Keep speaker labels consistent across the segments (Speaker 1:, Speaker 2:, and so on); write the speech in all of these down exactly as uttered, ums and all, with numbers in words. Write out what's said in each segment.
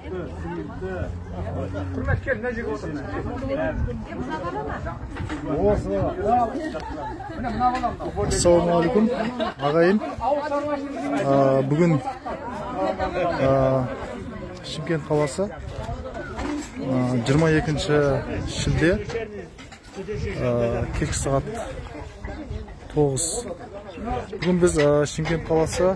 Speaker 1: Assalamualaikum ағайын. Бүгін Шымкент қаласы жиырма екінші шілде кешкі сағат тоғыз. Бүгін біз Шымкент қаласы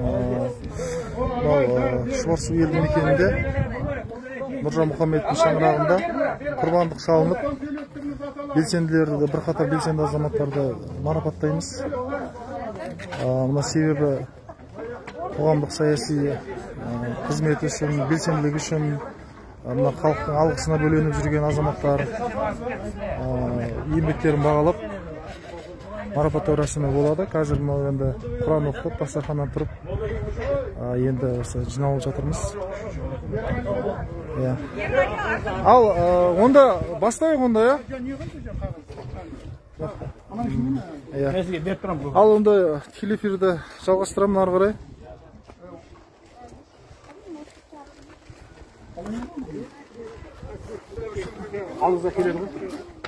Speaker 1: Шұбарсу елді мекенінде Нұржан Мұхаммедтің шаңырағында құрбандық шалынып, белсенділерді, бірқатар белсенді азаматтарды марапаттаймыз. Мына себебі қоғамдық саяси қызмет үшін, белсенділік үшін, мына халықтың алғысына бөленіп жүрген азаматтар еңбектерін бағалап марапаттау рәсімі болады. Қазір мынау енді Құран оқып, дастарханнан тұрып, енді осы жиналып жатырмыз. Ал онда бастайық онда, я? Ал онда телеэфирді жалғастырамын ары қарай. Алыңызға келеді ғой.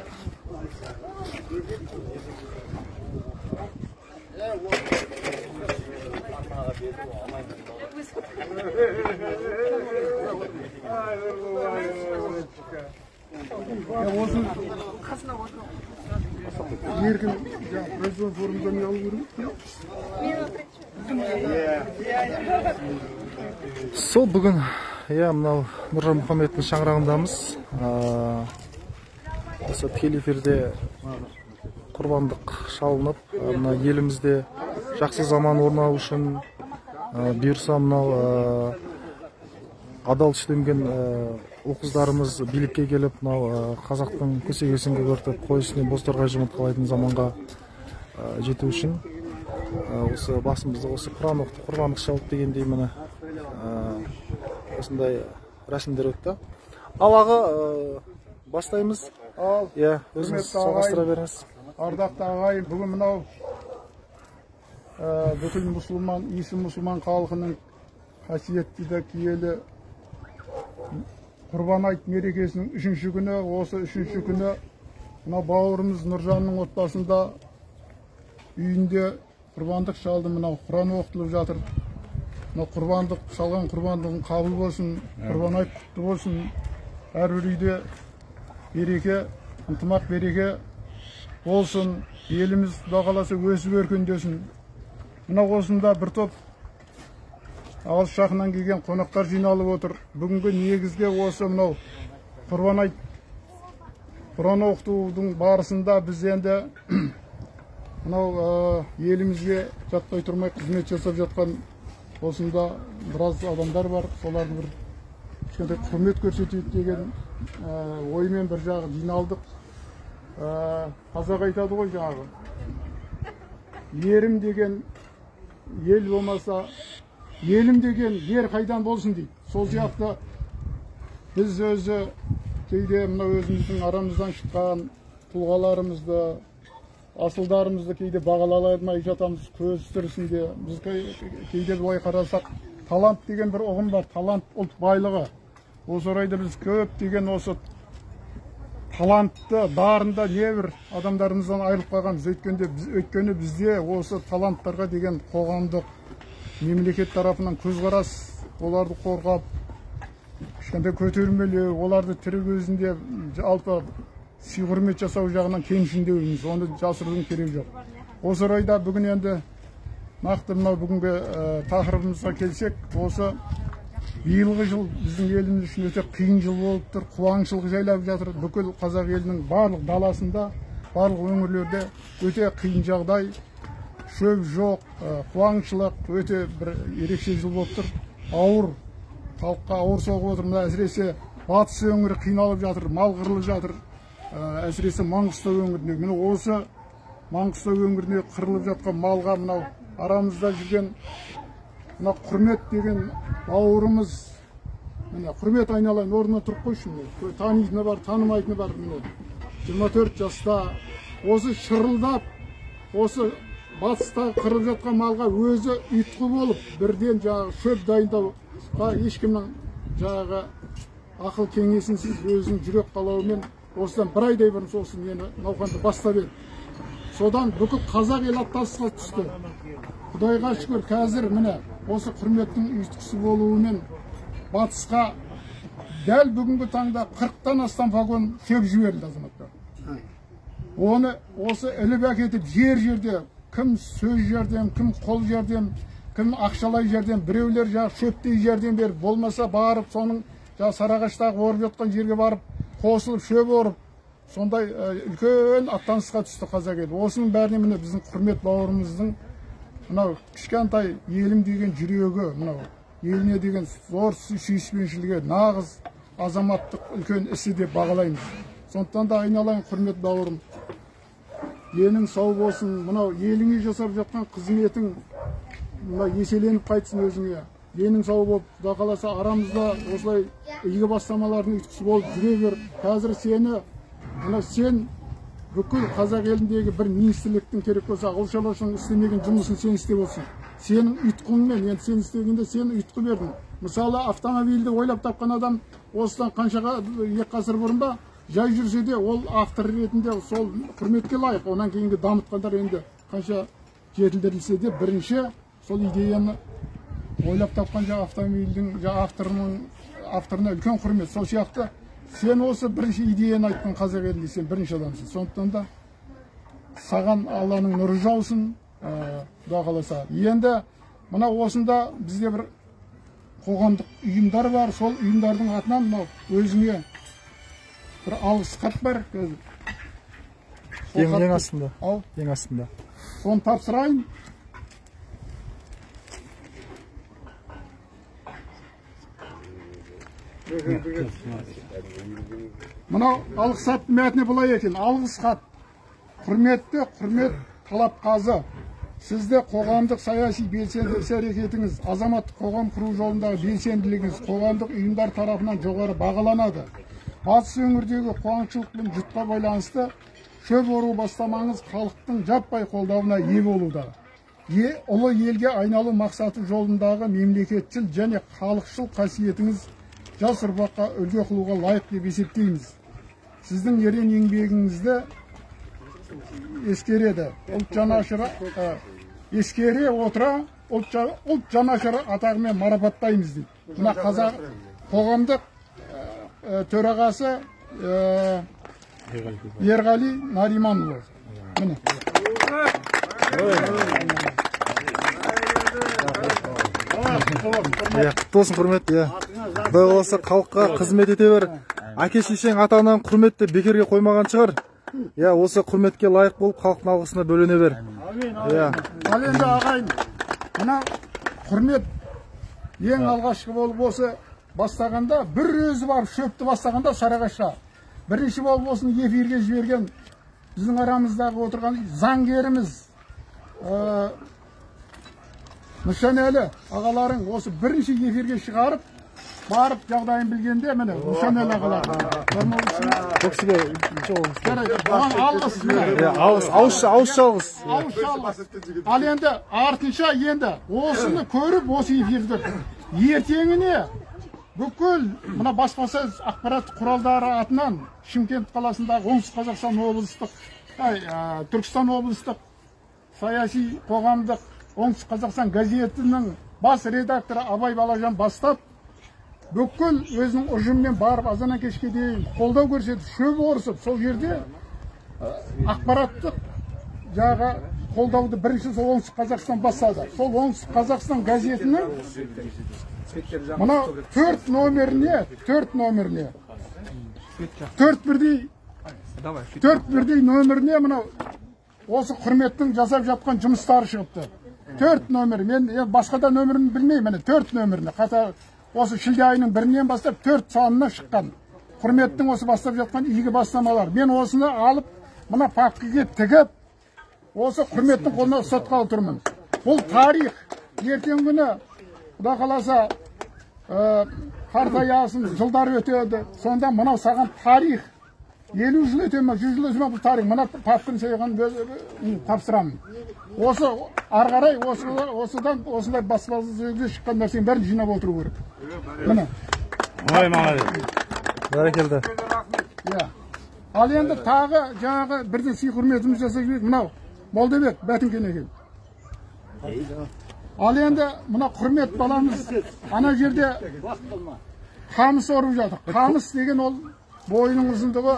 Speaker 1: Еркін президент форумдан не алу керек? Сол бүгін мынау Нұржан Мұхаммедтің шаңырағындамыз. Осы телеэфирде құрбандық шалынып, мына елімізде жақсы заман орнау үшін бұйырса мынау адал шыдамген ұл-қыздарымыз билікке келіп, мынау қазақтың көсегесін көгертіп, қой үстіне бозторғай жұмыртқалайтын заманға жету үшін осы басымызды осы Құран оқып, құрбандық шалып дегендей міне осындай рәсімдер өтті. Ал аға, бастаймыз. Ал, өзіңіз жалғастыра беріңіз.
Speaker 2: Ардақты ағайын, бүгін мынау бүкіл мұсылман, исі мұсылман халқының қасиетті де киелі Құрбан айт мерекесінің үшінші күні, осы үшінші күні мына бауырымыз Нұржанның отбасында үйінде құрбандық шалды, мынау Құран оқытылып жатыр. Мына құрбандық шалған құрбандығын қабыл болсын, құрбан айт құтты болсын. Әрбір үйде береке, ынтымақ береке болсын, еліміз Құда қаласа өсіп өркендесін. Мына осында бір топ алыс жақыннан келген қонақтар жиналып отыр. Бүгінгі негізге осы мынау құрбан айт Құран оқытудың барысында біз енді мынау елімізге жатпай тұрмай қызмет жасап жатқан осында біраз адамдар бар. Солардың бір кішкентай құрмет көрсетейік деген оймен бір жағы жиналдық. Қазақ айтады ғой жаңағы, ерім деген ел болмаса, елім деген ер қайдан болсын дейді. Сол сияқты біз өзі кейде мына өзіміздің арамыздан шыққан тұлғаларымызды, асылдарымызды кейде бағаламай жатамыз көз тірісінде. Біз кейде былай қарасақ, талант деген бір ұғым бар, талант ұлт байлығы. Осы орайда біз көп деген осы талантты, дарында небір адамдарымыздан айырылып қалғанбыз. Өйткені бізде осы таланттарға деген қоғамдық мемлекет тарапынан көзқарас, оларды қорғап, кішкентай көтермелеу, оларды тірі кезінде жалпы сый құрмет жасау жағынан кемшіндеуіміз, оны жасырудың керегі жоқ. Осы орайда бүгін енді нақты мынау бүгінгі тақырыбымызға келсек, осы биылғы жыл біздің еліміз үшін өте қиын жыл болып тұр, қуаңшылық жайлап жатыр. Бүкіл қазақ елінің барлық даласында, барлық өңірлерде өте қиын жағдай, шөп жоқ, қуаңшылық өте бір ерекше жыл болып тұр. Ауыр, халыққа ауыр соғып отыр. Әсіресе батыс өңірі қиналып жатыр, мал қырылып жатыр. Әсіресе Маңғыстау өңірінде. Міне осы Маңғыстау өңірінде қырылып жатқан малға мынау арамызда жүрген мына құрмет деген бауырымыз, міне құрмет айналайын орнына тұрып қойшы. Танитыны бар, танымайтыны бар. жиырма төрт жаста осы шырылдап, осы батыста қырылып жатқан малға өзі ұйытқы болып, бірден жаңағы шөп дайындауға ешкімнің жаңағы ақыл кеңесінсіз өзінің жүрек қалауымен осыдан бір айдай бұрын осы мені науқанды бастап еді. Содан бүкіл қазақ ел аттасқа түсті. Құдайға шүкір, қазір міне осы құрметтің ұйытқысы болуымен батысқа дәл бүгінгі таңда қырықтан астам вагон кеп жіберілді азаматтар. Оны осы іліп әкетіп жер-жерде кім сөз жәрдем, кім қол жәрдем, кім ақшалай жәрдем, біреулер жағы шөптей жәрдем беріп, болмаса барып соның жағы Сарыағаштағы орып жатқан жерге барып қосылып шөп орып, сондай үлкен аттанысқа түсті қазақ елі. Осының бәріне міне біздің құрмет бауырымыздың мынау кішкентай елім деген жүрегі, мынау еліне деген зор сүйіспеншілігі, нағыз азаматтық үлкен ісі деп бағалаймыз. Сондықтан да айналайын құрмет бауырым, денің сау болсын, мынау еліңе жасап жатқан қызметің мынау еселеніп қайтсын өзіңе. Денің сау болып, Құда қаласа арамызда осылай игі бастамалардың ұйытқысы болып жүре бер. Қазір сені, мынау сен бүкіл қазақ еліндегі бір министрліктің керек болса, ауыл шаруашылығының істемеген жұмысын сен істеп olsun. Сенің ұйытқыңмен, енді сен істегенде сен ұйытқы бердің. Мысалы, автомобильді ойлап тапқан адам осыдан қаншаға екі ғасыр бұрын ба жай жүрсе де, ол автор ретінде сол құрметке лайық. Онан кейінгі дамытқандар енді қанша жетілдірілсе де, бірінші сол идеяны ойлап тапқан жаңа автомобильдің жаңа авторының авторына үлкен құрмет. Сол сияқты сен осы бірінші идеяны айтқан қазақ елінде сен бірінші адамсың. Сондықтан да саған Алланың нұры жаусын, Құда қаласа. Енді мына осында бізде бір қоғамдық ұйымдар бар. Сол ұйымдардың атынан мынау өзіңе бір алғыс хат бар.
Speaker 1: Ең астында. Ау, ең астында.
Speaker 2: Соны тапсырайын. Мынау алғыс хаттың мәтіні былай екен. Алғыс хат. Құрметті құрмет Талапқазы, сізді қоғамдық саяси белсенді іс-әрекетіңіз, азаматтық қоғам құру жолындағы белсенділігіңіз қоғамдық ұйымдар тарапынан жоғары бағаланады. Батыс өңірдегі қуаңшылық пен жұтқа байланысты шөп ору бастамаңыз халықтың жаппай қолдауына ие болуда. Е, ұлы елге айналу мақсаты жолындағы мемлекетшіл және халықшыл қасиетіңіз жас ұрпаққа үлгі қылуға лайық деп есептейміз. Сіздің ерен еңбегіңізді ескереді. Ұлт жанашыры ескере отыра ұлт жанашыры атағымен марапаттаймыз дейді. Мына қазақ қоғамдық төрағасы Ерғали Нариманұлы. Міне.
Speaker 1: Құттықтасын құрмет, иә. Құдай қаласа халыққа қызмет ете бер. Әке шешең ата-анаң құрметті бекерге қоймаған шығар. Я, осы құрметке лайық болып, халықтың алғысына бөлене бер.
Speaker 2: Ал енді ағайын, мына құрмет ең алғашқы болып осы бастағанда, бір өзі барып шөпті бастағанда Сарыағашқа. Бірінші болып осыны эфирге жіберген біздің арамыздағы отырған заңгеріміз Нышанәлі ағаларың осы бірінші эфирге шығарып, барып жағдайын білгенде, міне, Нышанәлі ағаларың.
Speaker 1: Бұл кісіге
Speaker 2: оған алғыс.
Speaker 1: Ауызша алғыс.
Speaker 2: Ауызша алғыс. Ал енді артынша енді осыны көріп, осы эфирді ертеңіне бүкіл мына баспасөз ақпарат құралдары атынан Шымкент қаласындағы Оңтүстік Қазақстан облыстық, Түркістан облыстық саяси қоғамдық Оңтүстік Қазақстан газетінің бас редакторы Абай Балажан бастап, бүкіл өзінің ұжыммен барып азаннан кешке дейін қолдау көрсетіп, шөп орысып, сол жерде ақпараттық жағы қолдауды бірінші сол Оңтүстік Қазақстан бастады. Сол Оңтүстік Қазақстан газетінің мына төрт номеріне, төрт номеріне, төрт бірдей, төрт бірдей номеріне мына осы құрметтің жасап жатқан жұмыстары шығыпты. Төрт номер, мен басқа да номерін білмеймін, төрт номеріне, қатар осы шілде айының бірінен бастап төрт санына шыққан. Құрметтің осы бастап жатқан игі бастамалар. Мен осыны алып, мына папкаға тігіп, осы құрметтің қолына ұстатқалы тұрмын. Бұл тарих, ертең күні Құда қаласа қартаясын, жылдар өтеді. Сонда мынау саған тарих. елу жыл өте ме, жүз жыл өте ме бұл тарих. Мына папканы саған тапсырамын. Осы арғарай, осыдан осындай баспасөзге шыққан нәрсенің бәрін жинап отыру керек. Міне.
Speaker 3: Ой, молодец.
Speaker 1: Бәрекелді.
Speaker 2: Иә. Ал енді тағы жаңағы бірден сый құрметіміз жасай жібек. Мынау Молдабек Бәтінген екен. Ал енді мына құрмет баламыз ана жерде қамыс орып жатыр. Қамыс деген ол бойының ұзындығы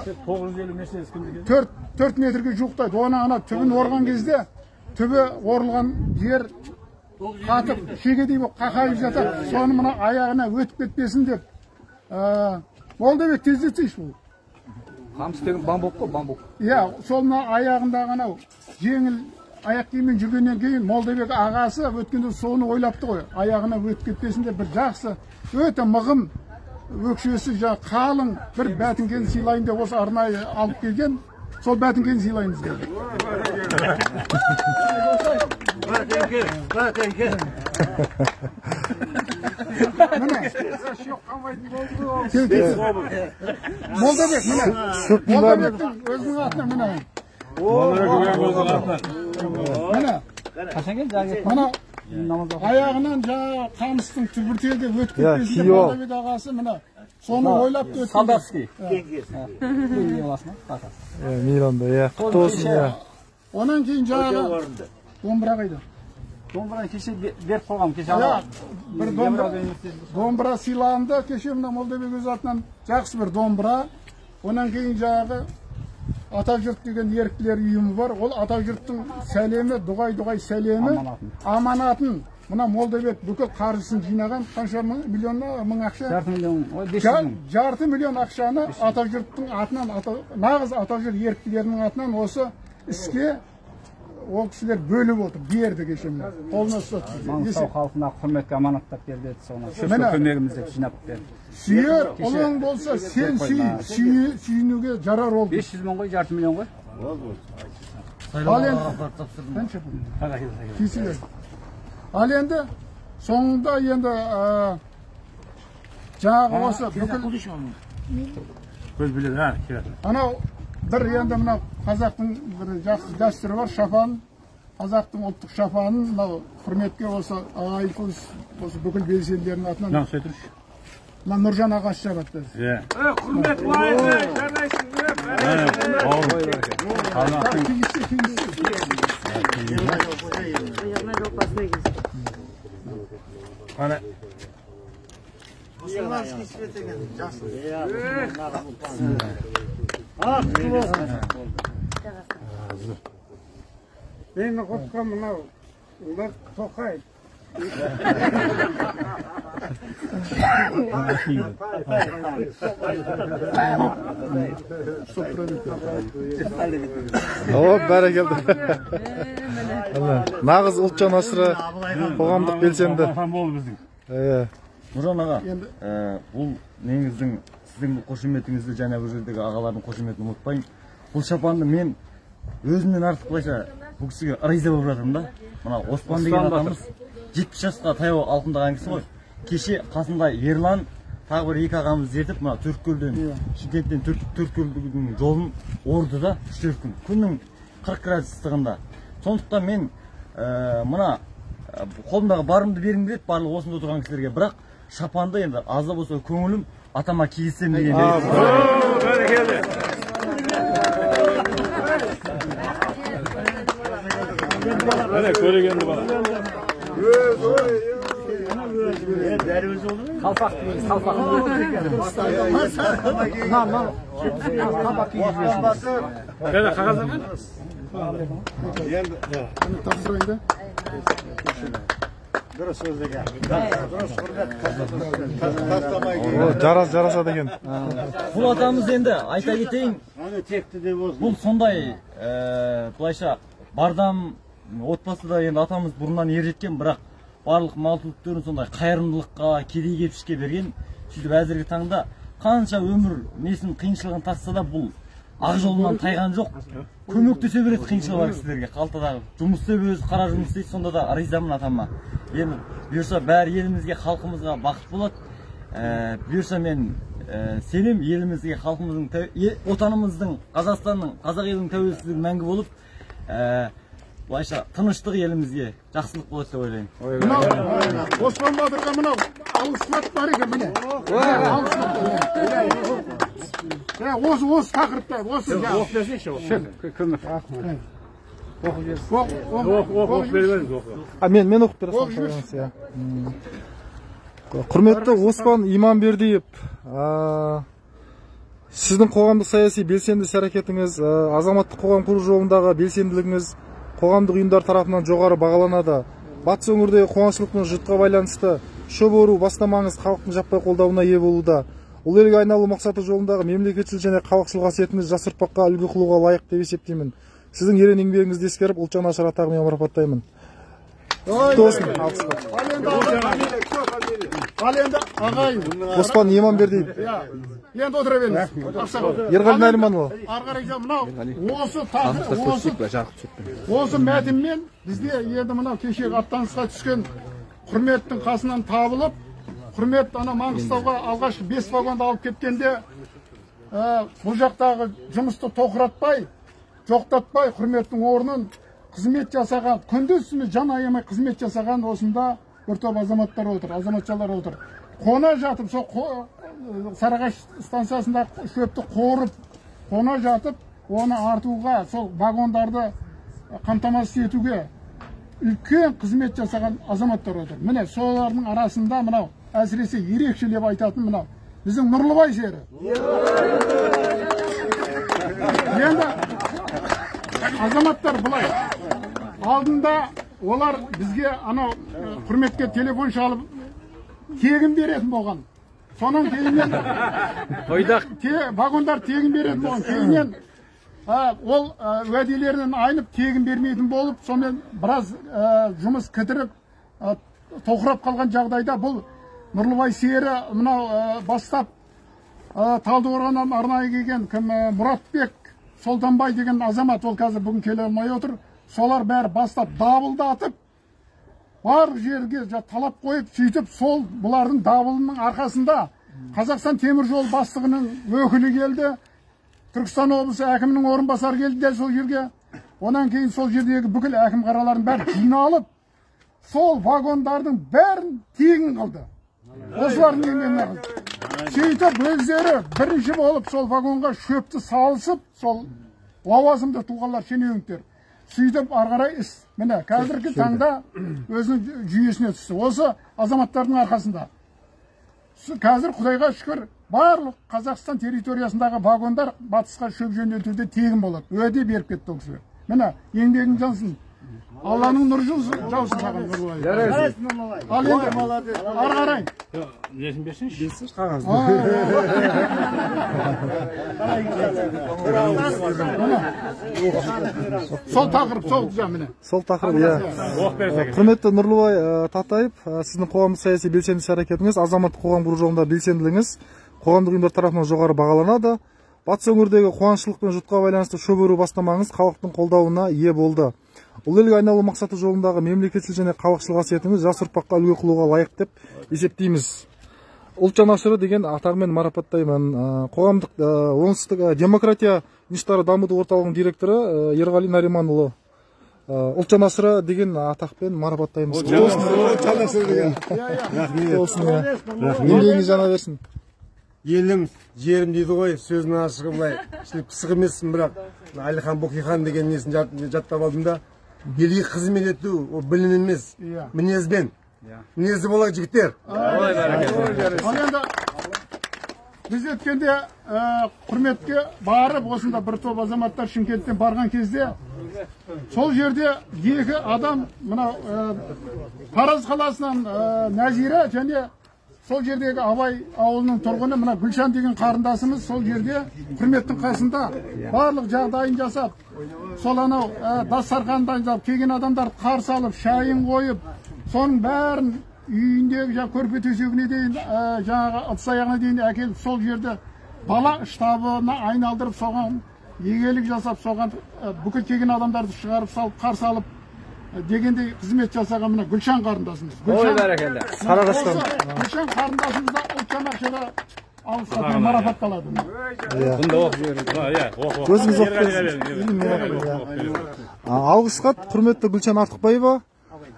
Speaker 2: төрт метрге жуықтайды. Оны ана түбін орған кезде түбі орылған жер қатып шегедей болып қақайып жатады. Соны мына аяғына өтіп кетпесін деп. Молдабек тездетсейші бұл.
Speaker 4: Қамыс деген бамбук қой, бамбук.
Speaker 2: Иә, сол мына аяғындағы анау жеңіл аяқ киіммен жүргеннен кейін Молдабек ағасы өткенде соны ойлапты ғой. Аяғына өтіп кетпесін деп бір жақсы, өте мығым, өкшесі жа қалың бір Бәтінген сыйлайын деп осы арнайы алып келген. Сол Бәтінген сыйлайыныз келді.
Speaker 3: Бәтінген, Бәтінген.
Speaker 2: Молдабек, міне. Молдабектің өзінің атына міне. Міне. Мына аяғынан жаңа қамыстың түбіртелде өтіп кетпесін деп Молдабек ағасы міне. Соны ойлап өткен.
Speaker 4: Солдатский.
Speaker 1: Миланда, иә, құтты болсын, иә.
Speaker 2: Онан кейін жаңағы домбыра қайда?
Speaker 4: Домбыраны кеше беріп қойғам, кеше ала.
Speaker 2: Бір домбыра сыйланды, кеше мына Молдабек өз атынан жақсы бір домбыра. Онан кейін жаңағы Атажұрт деген еріктілер үйімі бар. Ол Атажұрттың сәлемі, дұғай-дұғай сәлемі, аманатын. Мына Молдабек бүкіл қаржысын жинаған, қанша миллионна мың ақша?
Speaker 4: Жарты миллион, бес жүз мың.
Speaker 2: Жарты миллион ақшаны Атажұрттың атынан, нағыз Атажұрт еріктілерінің атынан осы іске ол кісілер бөліп отыр, берді кешемді. Қолына ұстатты.
Speaker 4: Маңғыстау халқына құрметке аманаттап берді, соны көмегіміз деп жинап берді.
Speaker 2: Сүйер, ұлың болса сен сүй, сүйінуге жарар ол.
Speaker 4: бес жүз мың ғой, жарты миллион ғой.
Speaker 2: Ал енді, ал енді, соңында енді жаңағы осы бүкіл анау бір енді мынау қазақтың бір жақсы дәстүрі бар, шапан, қазақтың ұлттық шапанын мынау құрметке осы ағайын осы бүкіл белсенділердің атынан.
Speaker 3: Мынау сөйтірші.
Speaker 2: Мына Нұржан ағасы жабады.
Speaker 3: Иә.
Speaker 5: Құрмет лайығы, жарайсың
Speaker 3: Ана
Speaker 5: мені қосқан мынау Тоқаев.
Speaker 1: О, бәрекелді. Нағыз ұлтжан асыры, қоғамдық белсенді.
Speaker 6: Нұржан аға, бұл негіздің сіздің қошеметіңізді және бұл жердегі ағалардың қошеметін ұмытпайын. Бұл шапанды мен өзімнен артық былайша бұл кісіге ырайза болып жатырмын да. Мына Оспан деген атамыз жетпіс жасқа таяу алқындаған кісі ғой. Кеше қасында Ерлан тағы бір екі ағамыз ертіп, мына Төрткөлден, Шымкенттен Төрткөлдің жолын орды да үш төрт күн. Күннің қырық градус ыстығында. Сондықтан мен мына қолымдағы барымды бергім келеді барлық осында отырған кісілерге, бірақ шапанды енді азда болса көңілім атама кигізсем деген.
Speaker 3: Öyle körегенді бала.
Speaker 4: Қалпақ дейміз, қалпақ.
Speaker 3: Қайда қағаздар ма?
Speaker 2: Тапсырайын
Speaker 1: Жарас, жараса деген.
Speaker 6: Бұл атамыз енді айта кетейін, бұл сондай былайша бардам отбасыда енді атамыз бұрыннан ер жеткен, бірақ барлық мал түліктерін сондай қайырымдылыққа, кедей кепшікке берген. Сөйтіп әзіргі таңда қанша өмір несін қиыншылығын тасса да бұл ақ жолынан тайған жоқ. Көмектесе береді қиыншылығы бар кісілерге. Қалтадағы жұмыс істеп өзі қара жұмыс істейді, сонда да ризамын атама. Енді бұйырса бәрі елімізге, халқымызға бақыт болады. Бұйырса мен сенем елімізге, халқымыздың, отанымыздың, Қазақстанның, қазақ елінің тәуелсіздігі мәңгі болып, былайша тыныштық елімізге жақсылық болады деп ойлаймын.
Speaker 2: Оспан Батырға мынау алғыс бар екен міне. Осы осы тақырыпта осы
Speaker 3: Оқ берсеңші Оқ бермеңіз оқ.
Speaker 1: А мен мен оқып бересің. Құрметті Оспан Иманбердиев, сіздің қоғамдық саяси белсенді іс-әрекетіңіз, азаматтық қоғам құру жолындағы белсенділігіңіз қоғамдық ұйымдар тарапынан жоғары бағаланады. Батыс өңірдегі қуаңшылық пен жұтқа байланысты шөп ору бастамаңыз халықтың жаппай қолдауына ие болуда. Ол елге айналу мақсаты жолындағы мемлекетшіл және халықшыл қасиетіңіз жас ұрпаққа үлгі қылуға лайық деп есептеймін. Сіздің ерен еңбегіңізді ескеріп, ұлтжан ашар атағымен марапаттаймын. Тосын, алғысқа.
Speaker 2: Ал енді ағайын.
Speaker 1: Оспан Иманбердиев.
Speaker 2: Енді отыра беріңіз.
Speaker 1: Ерғали Нариманұлы.
Speaker 2: Ары қарай мынау осы осы осы мәтінмен бізде енді мынау кешегі аттанысқа түскен құрметтің қасынан табылып, құрмет ана Маңғыстауға алғашқы бес вагонды алып кеткенде бұл жақтағы жұмысты тоқыратпай, жоқтатпай құрметтің орнын қызмет жасаған, күндіз-түні жан аямай қызмет жасаған осында бір топ азаматтар отыр, азаматшалар отыр. Қона жатып, сол Сарыағаш станциясында шөпті қорып, қона жатып, оны артуға, сол вагондарды қамтамасыз етуге үлкен қызмет жасаған азаматтар отыр. Міне солардың арасында мынау әсіресе ерекшелеп айтатын мынау біздің Нұрлыбай сері. Енді азаматтар бұлай. Алдында олар бізге анау құрметке телефон шалып тегін беретін болған. Соның кейіннен вагондар тегін беретін болған. Кейіннен ол уәделерінен айнып тегін бермейтін болып, сонымен біраз жұмыс кідіріп тоқырап қалған жағдайда бұл Нұрлыбай сері мынау бастап Талдықорғаннан арнайы келген кім Мұратбек Солтанбай деген азамат, ол қазір бүгін келе алмай отыр. Солар бәрі бастап дабылдатып, барлық жерге талап қойып, сөйтіп сол бұлардың дабылының арқасында Қазақстан темір жол бастығының өкілі келді, Түркістан облысы әкімінің орынбасары келді де сол жерге. Онан кейін сол жердегі бүкіл әкім қараларын бәрі жиналып, сол вагондардың бәрін тегін қылды. Осылардың еңбегіне қылды. Сөйтіп өздері бірінші болып сол вагонға шөпті салысып, сол лауазымды тұлғалар шенеуніктер. Сөйтіп арғарай іс, міне қазіргі таңда өзінің жүйесіне түсті. Осы азаматтардың арқасында. Қазір Құдайға шүкір барлық Қазақстан территориясындағы вагондар батысқа шөп жөнелтуде тегін болады. Уәде беріп кетті ол кісі. Міне еңбегің жансын. Алланың нұры жаусын саған Нұрлыбай. Ал енді ары қарай.
Speaker 3: Несін берсінші?
Speaker 1: Қағаз.
Speaker 2: Сол тақырып, сол жа міне.
Speaker 1: Сол тақырып, иә. Құрметті Нұрлыбай Татаев, сіздің қоғамдық саяси белсенді іс-әрекетіңіз, азаматтық қоғам құру жолында белсенділігіңіз қоғамдық ұйымдар тарапынан жоғары бағаланады. Батыс өңірдегі қуаңшылық пен жұтқа байланысты шөп ору бастамаңыз халықтың қолдауына ие болды. Ол елге айналу мақсаты жолындағы мемлекетшіл және халықшыл қасиетіңіз жас ұрпаққа үлгі қылуға лайық деп есептейміз. Ұлтжан ашыры деген атағымен марапаттаймын. Қоғамдық оңтүстік демократия институттары дамыту орталығының директоры Ерғали Нариманұлы. Ұлтжан ашыры деген атақпен марапаттаймыз.
Speaker 7: Ұлтжан ашыры деген.
Speaker 1: Еңбегіңіз жана берсін.
Speaker 7: Елім, жерім дейді ғой, сөзінің ашығы былай. Пысық емессің, бірақ Әлихан Бөкейхан деген несін жаттап алдым да. Елге қызмет ету, ол білім емес, мінезбен. Мінезі болайық жігіттер.
Speaker 2: Ал енді біз өткенде құрметке барып, осында бір топ азаматтар Шымкенттен барған кезде, сол жерде екі адам, мынау Тараз қаласынан Нәзира және сол жердегі Абай ауылының тұрғыны мына Гүлшан деген қарындасымыз сол жерде құрметтің қасында барлық жағдайын жасап, сол анау дастархан дайындап, келген адамдарды қарсы алып, шайын қойып, соның бәрін үйіндегі көрпе төсегіне дейін, жаңағы ыдыс аяғына дейін әкеліп, сол жерде бала штабына айналдырып, соған егелік жасап, соған бүкіл келген адамдарды шығарып салып, қарсы алып дегендей қызмет жасаған мына Гүлшан қарындасымыз.
Speaker 6: Ой, бәрекелді.
Speaker 2: Сарыағаштан. Гүлшан қарындасымыз да ұлтжан ашыры алғыс хатпен марапатталады.
Speaker 3: Бұнда оқып жіберіңіз.
Speaker 1: Өзіңіз оқып беріңіз. Алғыс хат құрметті Гүлшан Артықбаева.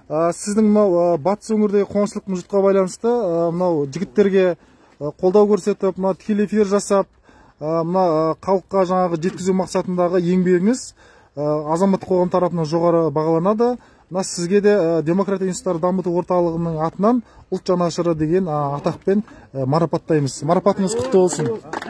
Speaker 1: сіздің мынау батыс өңірдегі қуаңшылық мұжытқа байланысты мынау жігіттерге қолдау көрсетіп, мына тікелей эфир жасап, мына халыққа жаңағы жеткізу мақсатындағы еңбегіңіз азаматтық қоғам тарапынан жоғары бағаланады. Мына сізге де демократия институттары дамыту орталығының атынан ұлт жанашыры деген атақпен марапаттаймыз. Марапатыңыз құтты болсын.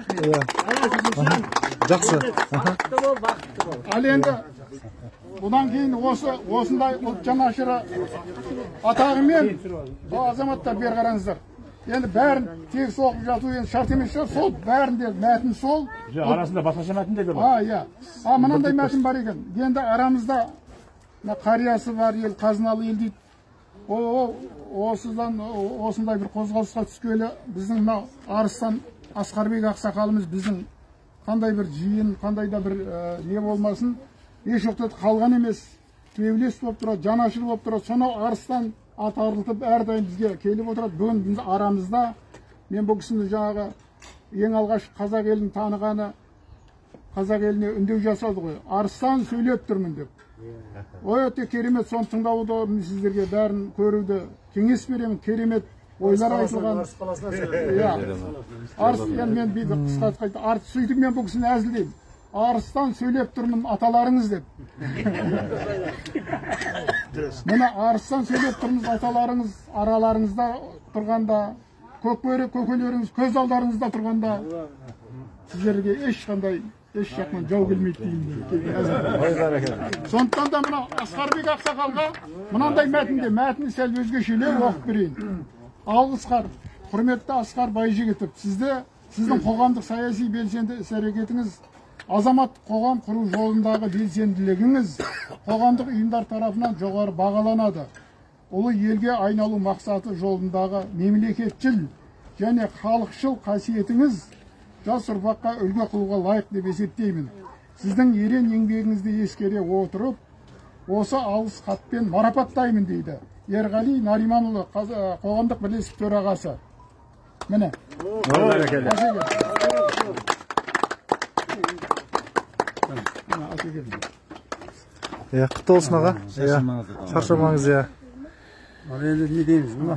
Speaker 1: Жақсы.
Speaker 2: Ал енді бұдан кейін осы осындай ұлт жанашыры атағымен азаматтар бері қараңыздар. Енді бәрін тегіс оқып жату енді шарт емес шығар, сол бәрінде мәтін сол.
Speaker 3: Арасында басқаша мәтін де бар.
Speaker 2: А, иә. А, мынандай мәтін бар екен. Енді арамызда қариясы бар ел, қазыналы ел дейді. О, осыдан осындай бір қозғалысқа түскелі біздің мына Арыстан Асқарбек ақсақалымыз біздің қандай бір жиын, қандай да бір не болмасын, еш уақытта қалған емес. Кеулес болып тұрады, жанашыр болып тұрады. Сонау Арыстан ат арылтып әрдайым бізге келіп отырады. Бүгін біз арамызда мен бұл кісіні жаңағы ең алғаш қазақ елін танығаны, қазақ еліне үндеу жасады ғой. Арыстан сөйлеп тұрмын деп. Өте керемет, соны тыңдауды сіздерге бәрін көруді кеңес беремін. Керемет ойлар айтылған. Арыстан мен бейді қысқартып қайта. Арт сөйтіп мен бұл кісіні әзілдеймін. Арыстан сөйлеп тұрмын аталарыңыз деп. Мына Арыстан сөйлеп тұрмыз аталарыңыз араларыңызда тұрғанда, көкбөрі көкелеріңіз көз алдарыңызда тұрғанда сіздерге ешқандай еш жақтан жау келмейді деймін. Сондықтан да мына Асқарбек ақсақалға мынандай мәтінде, мәтіні сәл өзгешелеу оқып берейін. Алғыс хат, құрметті Асқар Байжігітов, сізде сіздің қоғамдық саяси белсенді іс-әрекетіңіз, азаматтық қоғам құру жолындағы белсенділігіңіз қоғамдық ұйымдар тарапынан жоғары бағаланады. Ұлы елге айналу мақсаты жолындағы мемлекетшіл және халықшыл қасиетіңіз жас ұрпаққа үлгі қылуға лайық деп есептеймін. Сіздің ерен еңбегіңізді ескере отырып, осы алғыс хатпен марапаттаймын дейді Ерғали Нариманұлы, қоғамдық бірлестік төрағасы. Міне.
Speaker 1: Иә, құтты болсын аға. Шаршамаңыз, иә.
Speaker 7: Енді не дейміз, мына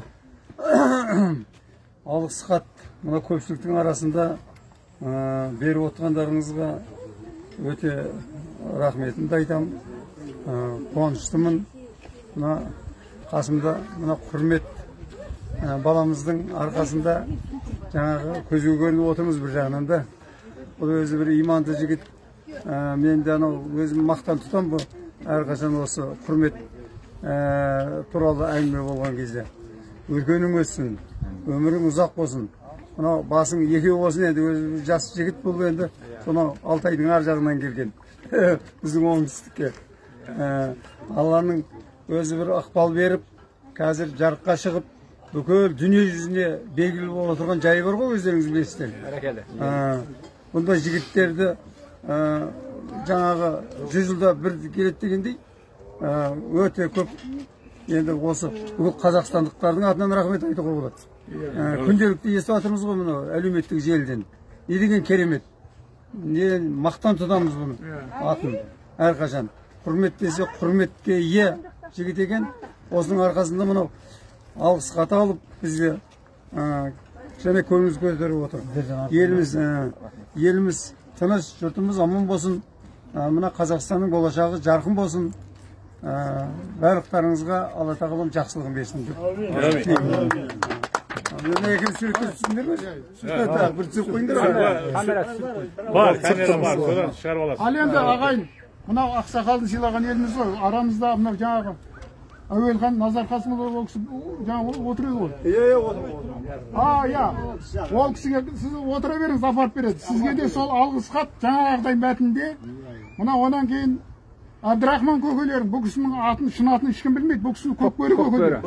Speaker 7: алғыс хат, мына көпшіліктің арасында беріп отырғандарыңызға өте рахметімді айтамын. Қуаныштымын. Мына қасымда мына құрмет баламыздың арқасында жаңағы көзге көрініп отырмыз бір жағынан да. Бұл өзі бір иманды жігіт. Мен де анау өзім мақтан тұтам бұл әрқашан осы құрмет туралы әңгіме болған кезде. Өркенің өссін, өмірің ұзақ болсын. Мынау басың екеу болсын, енді өзі жас жігіт бұл енді сонау Алтайдың ар жағынан келген біздің оңтүстікке. Алланың өзі бір ықпал беріп, қазір жарыққа шығып, бүкіл дүние жүзіне белгілі болып отырған жайы бар ғой, өздеріңіз білесіздер. Бұндай жігіттерді жаңағы жүз жылда бір келеді дегендей өте көп. Енді осы бүкіл қазақстандықтардың атынан рахмет айтуға болады. Күнделікті естіп жатырмыз ғой мына әлеуметтік желіден. Не деген керемет. Не мақтан тұтамыз бұны атын әрқашан. Құрметтесе құрметке ие жігіт екен. Осының арқасында мынау алғыс хат алып бізге және көңіліміз көтеріп отыр. Еліміз еліміз тыныш, жұртымыз аман болсын. Мына Қазақстанның болашағы жарқын болсын. Барлықтарыңызға Алла тағалам жақсылығын берсін деп. Мен екінші суретке түсіндер ме? Суретті бір түсіп қойыңдар.
Speaker 3: Бар, камера бар, содан шығарып аласыз.
Speaker 2: Ал енді ағайын, мынау ақсақалды сыйлаған еліміз ғой. Арамызда мынау жаңағы Әуелхан Назарқасымұлы ол кісі жаңағы отырады ғой.
Speaker 7: Иә, иә, отырады.
Speaker 2: А, иә. Ол кісіге сіз отыра беріңіз, апарып береді. Сізге де сол алғыс хат жаңағыдай мәтінде. Мына онан кейін Абдрахман көкелерің, бұл кісінің атын, шын атын ешкім білмейді. Бұл кісінің көкбөрі көкелері.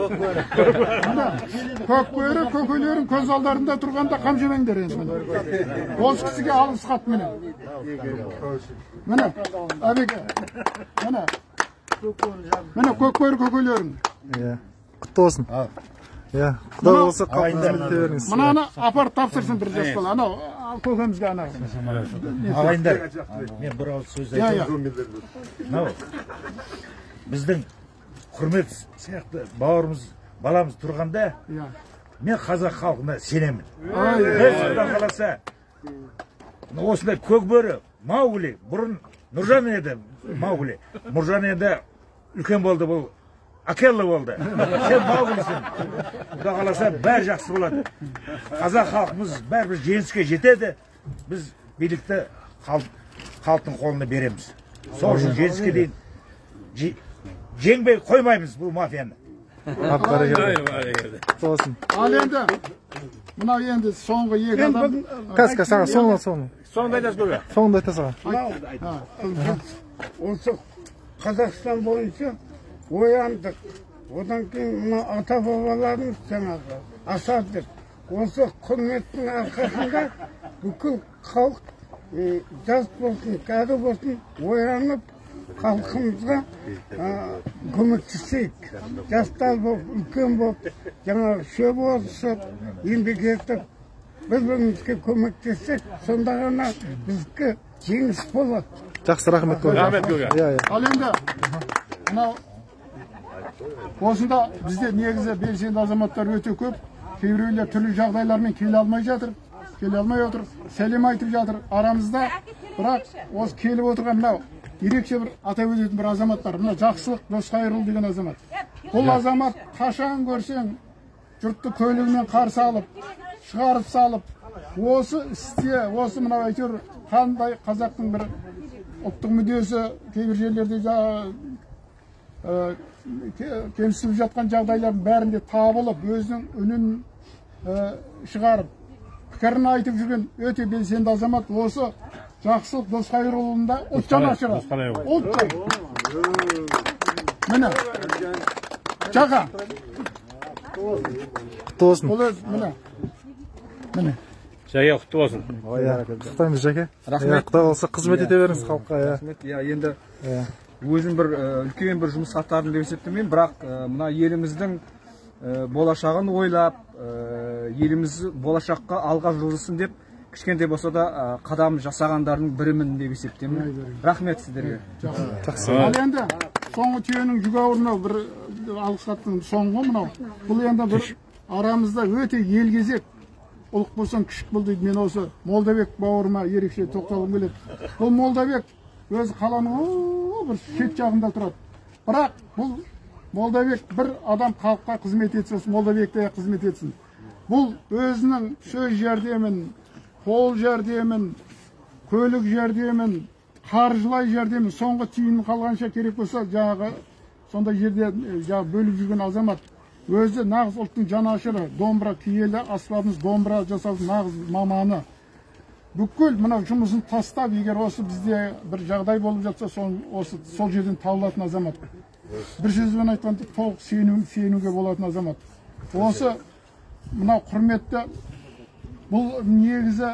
Speaker 2: Көкбөрі көкелерің көз алдарында тұрғанда қамжемеңдер енді. Осы кісіге алғыс хат міне. Міне, әбеке. Міне. Міне көкбөрі көкелерің.
Speaker 1: Иә, құтты болсын. Иә, құда болса қызметте беріңіз.
Speaker 2: Мынаны апарып тапсырсын бір жас бала. Анау көкемізге анау.
Speaker 8: Ағайындар, мен бір ауыз сөз айтайын. Мынау біздің құрмет сияқты бауырымыз баламыз тұрғанда мен қазақ халқына сенемін. Біз Құда қаласа осындай көкбөрі Маугли, бұрын Нұржан еді Маугли. Нұржан енді үлкен болды, бұл Акелла болды. Сен Мауглисің. Құда қаласа бәрі жақсы болады. Қазақ халқымыз бәрібір жеңіске жетеді. Біз билікті халықтың қолына береміз. Сол үшін жеңіске дейін жеңбей қоймаймыз бұл мафияны.
Speaker 2: Ал енді мынау енді соңғы екі адам.
Speaker 1: Каска саған соңғы соңғы.
Speaker 3: Соңында айтасыз көбе.
Speaker 1: Соңында айта саған.
Speaker 5: Осы Қазақстан бойынша ояндық. Одан кейін мына ата бабаларымыз жаңағы асадық. Осы құрметтің арқасында бүкіл халық жас болсын, кәрі болсын оянып халқымызға көмектесейік. Жастар болып, үлкен болып, жаңағы шөп осып, еңбек етіп, бір-бірімізге көмектессек, сонда ғана бізге жеңіс болады.
Speaker 1: Жақсы, рахмет көбе.
Speaker 3: Рахмет көбе.
Speaker 2: Ал енді мынау осында бізде негізі белсенді азаматтар өте көп. Кейбіреулер түрлі жағдайлармен келе алмай жатыр, келе алмай отыр, сәлем айтып жатыр арамызда. Бірақ осы келіп отырған мынау ерекше бір атап өтетін бір азаматтар, мына Жақсылық Досқайырұлы деген азамат. Бұл азамат қашан көрсең жұртты көлігімен қарсы алып, шығарып салып, осы істе, осы мынау әйтеуір қандай қазақтың бір ұлттық мүддесі кейбір жерлерде кемсітіп жатқан жағдайлардың бәрінде табылып, өзінің үнін шығарып, пікірін айтып жүрген өте белсенді азамат осы Жақсылық Досқайырұлында ұлт жанашыры. Ұлт міне Жақа
Speaker 1: Тосын.
Speaker 2: Міне міне
Speaker 3: Жәке құтты болсын.
Speaker 1: Құттықтаймыз Жәке. Құдай қаласа қызмет ете беріңіз халыққа.
Speaker 4: Рахмет. Енді өзім бір үлкен бір жұмыс атқардым деп есептемеймін, бірақ мына еліміздің болашағын ойлап, еліміз болашаққа алға жылжысын деп кішкентай болса да қадам жасағандардың бірімін деп есептеймін. Рахмет сіздерге.
Speaker 1: Жақсы.
Speaker 2: Ал енді соңғы түйенің жүгауырына бір алғыс хаттың соңғы мынау. Бұл енді бір арамызда өте елгезек. Ұлық болсаң кішік бол дейді. Мен осы Молдабек бауырыма ерекше тоқталғым келеді. Бұл Молдабек өзі қаланың бір шет жағында тұрады. Бірақ бұл Молдабек бір адам халыққа қызмет етсе, Молдабекте қызмет етсін. Бұл өзінің сөз жәрдемін, қол жәрдемін, көлік жәрдемін, қаржылай жәрдемін, соңғы тиын қалғанша керек болса, жаңағы сонда жерде бөліп жүрген азамат. Өзі нағыз ұлттың жанашыры, домбыра киелі, аспабымыз домбыра жасаудың нағыз маманы. Бүкіл мынау жұмысын тастап, егер осы бізде бір жағдай болып жатса, сол жерден табылатын азамат. Бір сөзбен айтқанда толық сенуге болатын азамат. Осы мынау құрметті, бұл негізі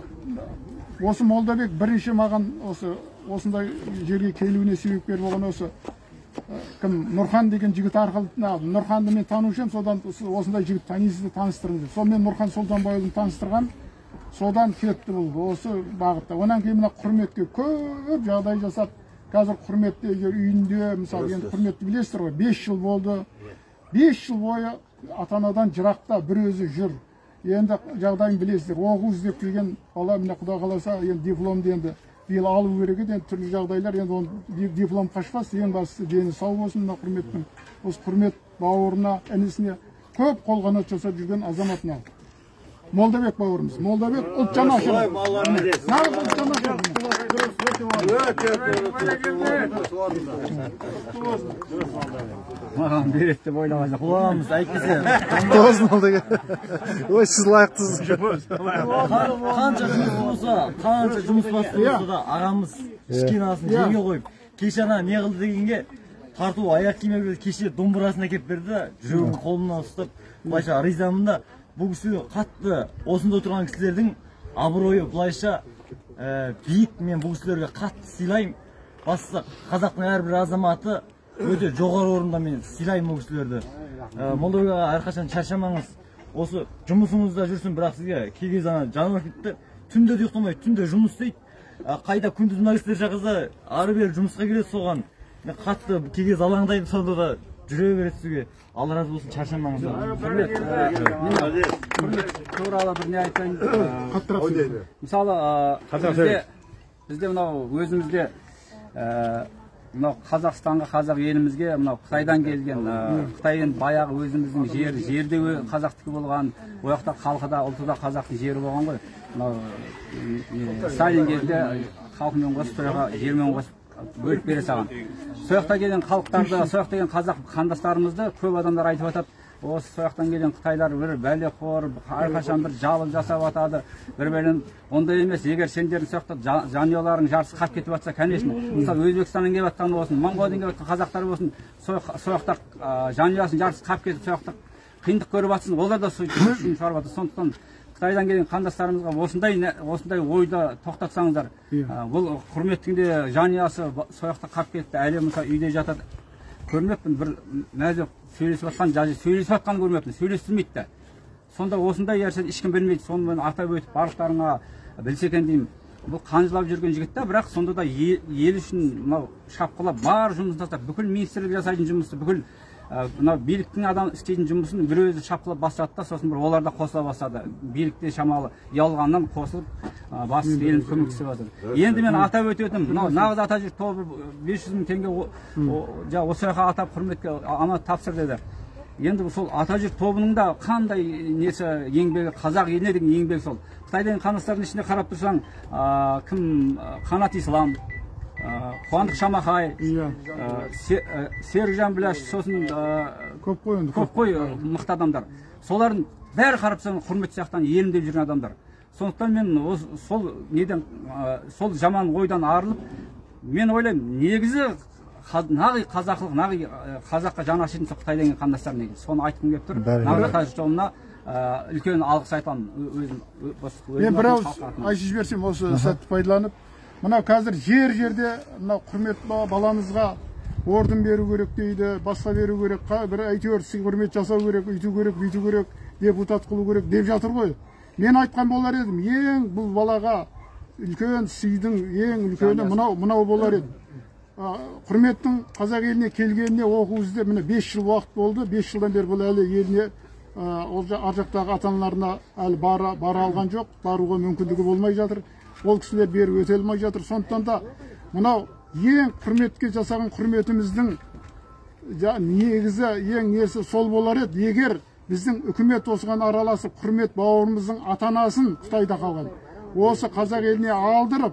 Speaker 2: осы Молдабек бірінші маған осындай жерге келуіне себепкер болған осы кім Нұрхан деген жігіт арқылы, Нұрханды мен танушым, содан осындай жігіт танисызды таныстырды. Сол мен Нұрхан Солтанбайұлын таныстырған, содан кетті бұл осы бағытта. Онан кейін мына құрметке көп жағдай жасап, қазір құрметте үйінде, мысалы, енді құрметті білесіздер ғой, бес жыл болды. бес жыл бойы ата-анадан жырақта бір өзі жүр. Енді жағдайын білесіздер. Оқу іздеп келген бала, міне Құда қаласа, енді дипломды енді биыл алу керек еді, енді түрлі жағдайлар, енді оны диплом қашпас, ең бастысы дені сау болсын, мына құрметтің, осы құрмет бауырына, інісіне көп қолғанат жасап жүрген азаматына. Молдабек бауырымыз. Молдабек ұлт жанашыры. Нағыз ұлт жанашыры.
Speaker 4: Маған береді деп ойлаған жоқ.
Speaker 6: Құлағымыз әйтпесе
Speaker 1: Тосын Молдабек. Ой, сіз лайықтысыз.
Speaker 6: қанша жұмыс болса, қанша жұмыс басты болса да ағамыз кішкенасын жерге қойып, кеше ана не қылды дегенге тарту аяқ киме кеше домбырасын әкеп берді, жүрегін қолымнан ұстап, былайша ризамын да. Бұл кісі қатты осында отырған кісілердің абыройы былайша биік, мен бұл кісілерге қатты сыйлаймын. Басты қазақтың әрбір азаматы өте жоғары орында мен сыйлаймын бұл кісілерді. Молдабек аға, әрқашан шаршамаңыз. Осы жұмысыңызда жүрсін, бірақ сізге кей-кез ана жанып кетті. Түнде де ұйықтамайды, түнде жұмыс істейді. Қайда күндіз мына кісілер шақырса, ары бері жұмысқа келеді соған. Қатты кей-кез алаңдаймын, сонда да жүре береді сізге. Алла разы болсын, шаршамаңыздар.
Speaker 9: Құрмет, құрмет туралы бір не айтайын. Мысалы, бізде бізде мынау өзімізде мынау Қазақстанға, қазақ елімізге мынау Қытайдан келген, Қытайдың баяғы өзіміздің жер, жерде қазақтікі болған, о жақта халқы да, ұлты да қазақтың жері болған ғой. Мынау Сталин кезде халқымен қосып, сояға жермен қосып бөліп бере салған. Сояқта келген халықтарды, сояқта келген қазақ қандастарымызды көп адамдар айтып жатады. Осы сояқтан келген Қытайлар бір бәлеқор, әрқашан бір жалын жасап жатады. Бір-бірін ондай емес. Егер сендердің сояқта жанұяларың жартысы қап кетіп жатса, конечно. Мысалы Өзбекстаннан келіп жатқан болсын, Моңғолиядан келіп жатқан қазақтар болсын, сояқта жанұясын жартысы қап кетіп, сояқта қиындық көріп жатсын, олар да сөйтіп шығарып жатыр. Сондықтан Қытайдан келген қандастарымызға осындай осындай ойды тоқтатсаңыздар, бұл құрметтің де жанұясы сояқта қап кетті, әлі мысалы үйде жатады. Көрмеппін, бір нәзік сөйлесіп жатқан, жажы сөйлесіп жатқанын көрмеппін, сөйлестірмейді де. Сонда осындай нәрсені ешкім білмейді, сонымен атап өтіп барлықтарыңа білсе екен деймін. Бұл қанжылап жүрген жігіт та, бірақ сонда да ел үшін мынау шапқылап бар жұмысын тастап, бүкіл министрлік жасайтын жұмысты, бүкіл мынау биліктің адам істейтін жұмысын бір өзі шапқылап бастады да, сосын бір олар да қосыла бастады. Билікте шамалы ұялғаннан қосылып басып елін көмектесіп жатыр. Енді мен атап өтетінім, мынау нағыз Атажұрт тобы бес жүз мың теңге осы жаққа атап құрметке аманат тапсыр деді. Енді сол Атажұрт тобының да қандай несі еңбегі, қазақ еліне деген еңбегі сол. Қытайдың қандастардың ішінде қарап тұрсаң, кім Қанат Ислам, Қуандық Шамахай, Серікжан Біляш, сосын
Speaker 2: көп қой енді.
Speaker 9: Көп қой мықты адамдар. Солардың бәрі қарап тұрсаң құрмет сияқтан елімдеп жүрген адамдар. Сондықтан мен сол неден сол жаман ойдан арылып, мен ойлаймын, негізі нағи қазақылық, нағи қазаққа жан ашитын сол Қытайдан келген қандастар неге. Соны айтқым келіп тұр. Нағи Атажұрт тобына үлкен алғыс айтамын өзім.
Speaker 2: Мен бір ауыз айтып жіберсем осы сәтті пайдаланып, мынау қазір жер-жерде мынау құрмет баламызға орден беру керек дейді, басқа беру керек, бір әйтеуір сый құрмет жасау керек, үйту керек, бүйту керек, депутат қылу керек деп жатыр ғой. Мен айтқан болар едім, ең бұл балаға үлкен сыйдың ең үлкені мынау мынау болар еді. Құрметтің қазақ еліне келгеніне оқу іздеп міне бес жыл уақыт болды. бес жылдан бері бұл әлі еліне ол ар жақтағы ата-аналарына әлі бара алған жоқ, баруға мүмкіндігі болмай жатыр. Ол кісілер бері өте алмай жатыр. Сондықтан да мынау ең құрметке жасаған құрметіміздің негізі ең несі сол болар еді. Егер біздің үкімет осыған араласып құрмет бауырымыздың ата-анасын Қытайда қалған осы қазақ еліне алдырып,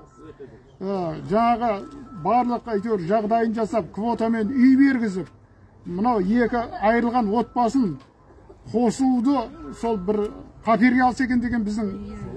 Speaker 2: жаңағы барлық әйтеуір жағдайын жасап, квотамен үй бергізіп, мынау екі айырылған отбасын қосуды сол бір қаперге алса екен деген біздің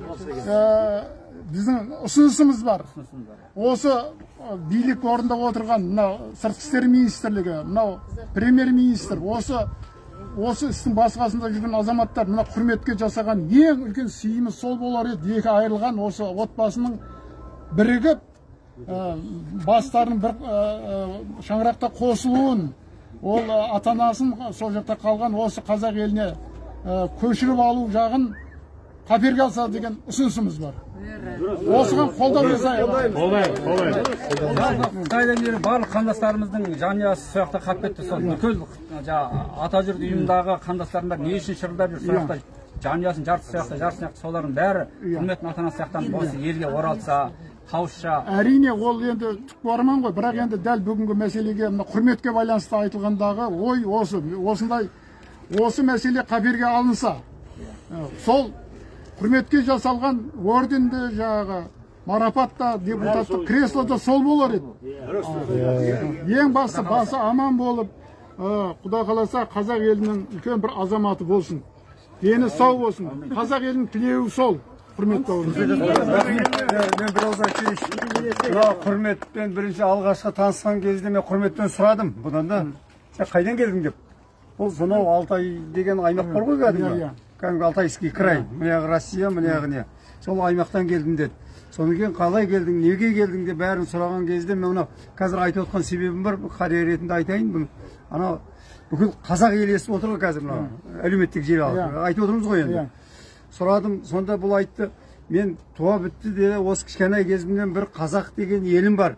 Speaker 2: біздің ұсынысымыз бар. Осы билік орындап отырған мынау сыртқы істер министрлігі, мынау премьер-министр, осы осы істің басқасында жүрген азаматтар мына құрметке жасаған ең үлкен сыйымыз сол болар еді. Екі айырылған осы отбасының бірігіп бастарының бір шаңырақта қосылуын, ол ата-анасын сол жақта қалған осы қазақ еліне көшіріп алу жағын қаперге алса деген ұсынысымыз бар. Осыған қолдау жасайық.
Speaker 9: Қытайдан бері барлық қандастарымыздың жанұясы сояқта қап кетті. Сол бүкіл Атажұрт ұйымдағы қандастарым бар, не үшін шырылдап жүр сояқта жанұясын жартысы сояқта, жартысы сояқта, солардың бәрі құрметтің ата-анасы сияқтан осы елге оралса, қауышса.
Speaker 2: Әрине ол енді түк барман ғой, бірақ енді дәл бүгінгі мәселеге, құрметке байланысты айтылғандағы ой осы, осындай осы мәселе қаперге алынса, сол құрметке жасалған орденді жаңағы марапатта, депутаттық креслода сол болар еді. Ең басы басы аман болып, Құда қаласа қазақ елінің үлкен бір азаматы болсын. Дені сау болсын. Қазақ елінің тілеуі сол. Құрмет бауырым.
Speaker 7: Мен бір ауыз айтайын. Құрметпен бірінші алғашқы танысқан кезде мен құрметтен сұрадым. Бұдан да сен қайдан келдің деп. Бұл сонау Алтай деген аймақ бар ғой кәдімгі. Кәдімгі Алтайский край. Мына Россия, мына не. Сол аймақтан келдім деді. Содан кейін қалай келдің, неге келдің деп бәрін сұраған кезде мен мына қазір айтып отқан себебім бар. Қария ретінде айтайын. Бұл ана бүкіл қазақ елі естіп отыр ғой қазір мына әлеуметтік желі айтып отырмыз ғой енді. Сұрадым, сонда бұл айтты, мен туа бітті деді, осы кішкентай кезімнен бір қазақ деген елім бар.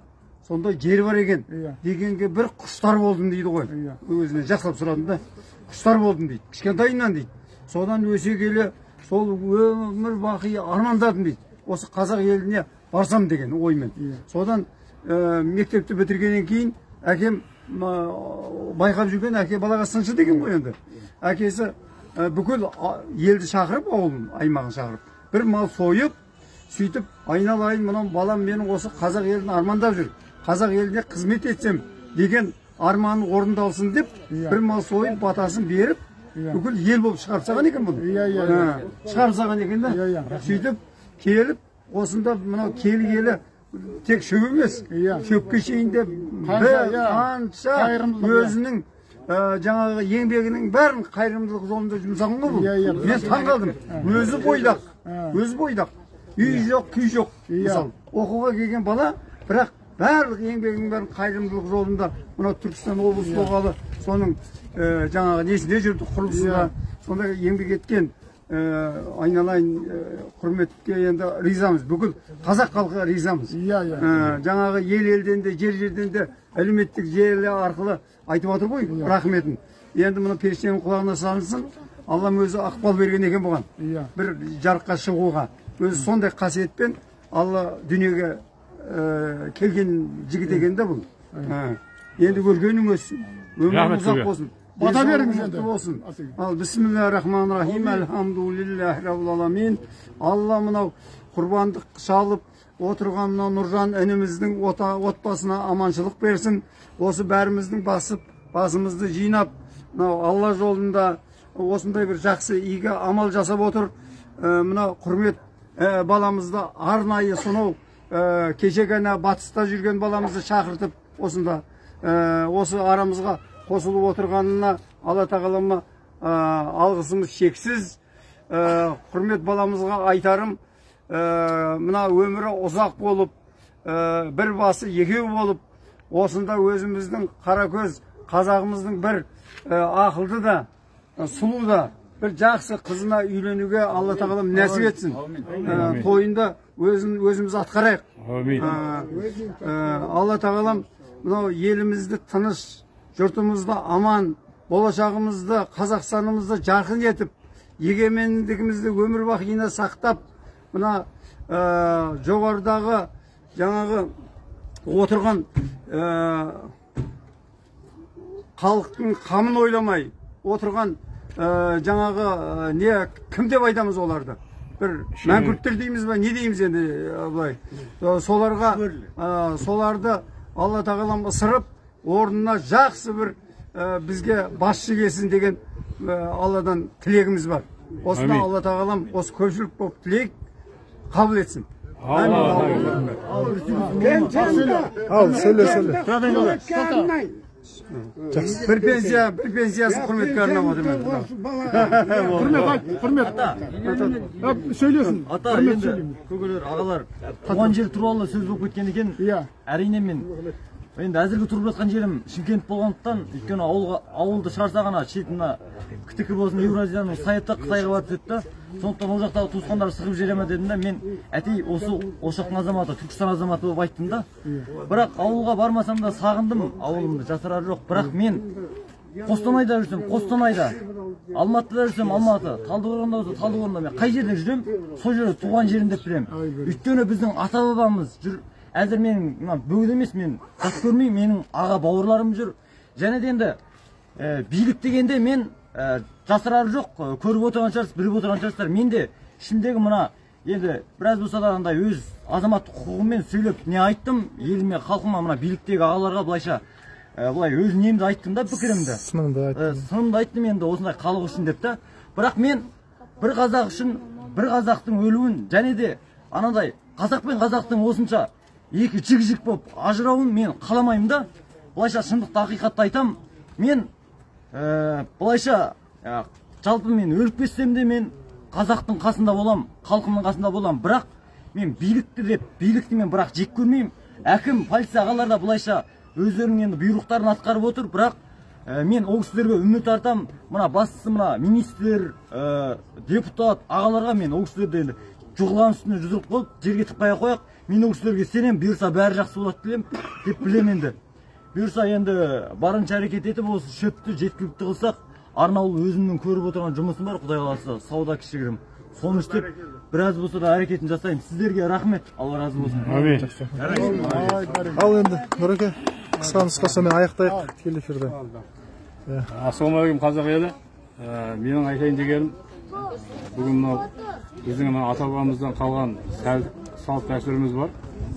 Speaker 5: сондай жер бар екен дегенге бір құштар болдым дейді ғой. Өзіне жақсылап сұрадым да, құштар болдым дейді, кішкентайымнан дейді. Содан өсе келе сол өмір бақи армандадым дейді, осы қазақ еліне барсам деген оймен. Содан мектепті бітіргеннен кейін әкем байқап жүрген, әке балаға сыншы деген ғой енді. Әкесі бүкіл елді шақырып, ауылын, аймағын шақырып, бір мал сойып, сөйтіп айналайын, мынау балам менің осы қазақ елін армандап жүр, қазақ еліне қызмет етсем деген арманы орындалсын деп, бір мал сойып, батасын беріп, бүкіл ел болып шығарып салған екен бұл. Шығарып салған екен да. Сөйтіп келіп, осында мынау келі-келі тек шөп емес, шөпке шейінде қанша өзінің жаңағы еңбегінің бәрін қайырымдылық жолында жұмсаған ғой бұл. Мен таң қалдым. Өзі бойдақ, өзі бойдақ. Үй жоқ, күй жоқ. Мысалы, оқуға келген бала, бірақ барлық еңбегінің бәрін қайырымдылық жолында мынау Түркістан облысы болғалы, соның жаңағы несінде жүрді, құрылысында, сондай еңбек еткен айналайын құрметке енді ризамыз. Бүкіл қазақ халқы ризамыз. Жаңағы ел елден де, жер жерден де әлеуметтік желі арқылы айтып отыр ғой рахметін. Енді мұны періштенің құлағына салынсын, Аллам өзі ықпал берген екен бұған. Бір жарыққа шығуға. Өзі сондай қасиетпен Алла дүниеге келген жігіт екен де бұл. Енді көргенің өссін, өмірің ұзақ болсын. Бата беріңіз енді. Ал бисмиллахир-рахманир-рахим, әлхамдулиллахи раббил аламин. Алла мынау құрбандық шалып отырған мынау Нұржан ініміздің отбасына аманшылық берсін. Осы бәріміздің басып, басымызды жинап, Алла жолында осындай бір жақсы игі амал жасап отыр. Мына құрмет баламызды арнайы сонау кеше ғана батыста жүрген баламызды шақыртып осында осы арамызға қосылып отырғанына Алла тағалама алғысымыз шексіз. Құрмет баламызға айтарым, мына өмірі ұзақ болып, бір басы екеу болып, осында өзіміздің қаракөз қазағымыздың бір ақылды да, сұлу да, бір жақсы қызына үйленуге Алла тағалам нәсіп етсін. Тойында өзіміз атқарайық. Алла тағалам мынау елімізді тыныш, жұртымызды аман, болашағымызды, Қазақстанымызды жарқын етіп, егемендігімізді өмір бақиына сақтап, мына жоғарыдағы жаңағы отырған халықтың қамын ойламай отырған жаңағы не кім деп айтамыз оларды? Бір мәңгүрттер дейміз ба, не дейміз енді былай? Соларға соларды Алла тағалам ысырып, орнына жақсы бір бізге басшы келсін деген Алладан тілегіміз бар. Осына Алла тағалам осы көпшілік болып тілек қабыл етсін.
Speaker 1: Ал, сөйле, сөйле.
Speaker 5: Бір пенсия, бір пенсиясы құрметке арнап отырмын.
Speaker 2: Құрмет, құрмет. Сөйлесін.
Speaker 6: Ата, енді көкелер, ағалар, туған жер туралы сөз болып кеткен екен. Әрине мен енді әзірге тұрып жатқан жерім Шымкент болғандықтан, өйткені ауылды шығарса ғана шетіне КТК болсын, Еуразияның сайты Қытайға батып кетті. Сондықтан ол жақтағы туысқандар шығып жүре ме дедім да, мен әтей осы ошақтың азаматы, Түркістан азаматы болып айттым да. Бірақ ауылға бармасам да сағындым ауылымды, жасырар жоқ. Бірақ мен Қостанайда жүрсем, Қостанайда, Алматыда жүрсем, Алматы, Талдықорғанда болса, Талдықорғанда, мен қай жерде жүрем, сол жерде туған жерім деп білемін. Өйткені біздің ата бабамыз жүр. Әзір менің бөгде емес, мен жат көрмеймін, менің аға бауырларым жүр. Және де енді билік дегенде мен жасырар жоқ, көріп отырған шығарсыз, біліп отырған шығарсыздар. Мен де ішімдегі мына енді біраз болса да өз азаматтық құқығыммен сөйлеп не айттым, еліме, халқыма, мына биліктегі ағаларға былайша былай өз немді айттым да, пікірімді.
Speaker 1: Сынымды айттым.
Speaker 6: Сынымды айттым енді осындай халық үшін деп та. Бірақ мен бір қазақ үшін, бір қазақтың өлуін, және де анадай қазақ пен қазақтың осынша екі жік-жік болып ажырауын мен қаламаймын да. Бұлайша шындықты ақиқатты айтам. Мен бұлайша жалпы мен өліп кетсем де мен қазақтың қасында болам, халқымның қасында болам. Бірақ мен билікті деп, билікті мен бірақ жек көрмеймін. Әкім, полиция ағалар да бұлайша өздерінің енді бұйрықтарын атқарып отыр. Бірақ мен ол кісілерге үміт артам. Мына бастысы мына министр, депутат ағаларға мен ол кісілерді енді жуғылған үстіне жүзіліп қойып жерге тықпай қояйық. Мен ол кісілерге сенем, бұйырса бәрі жақсы болады білем деп білем енді. Бұйырса енді барынша әрекет етіп осы шөпті жеткілікті қылсақ, арнаулы өзімнің көріп отырған жұмысым бар, Құдай қаласа, сауда кішігірім. Соны істеп, біраз болса да әрекетін жасаймын. Сіздерге рахмет. Алла разы болсын.
Speaker 3: Амин.
Speaker 1: Ал енді Нұреке, қысқа нұсқасымен аяқтайық тікелей эфирде.
Speaker 3: Ассалаумағалейкум қазақ елі. Менің айтайын дегенім, бүгін мынау біздің ата бабамыздан қалған салт дәстүріміз бар.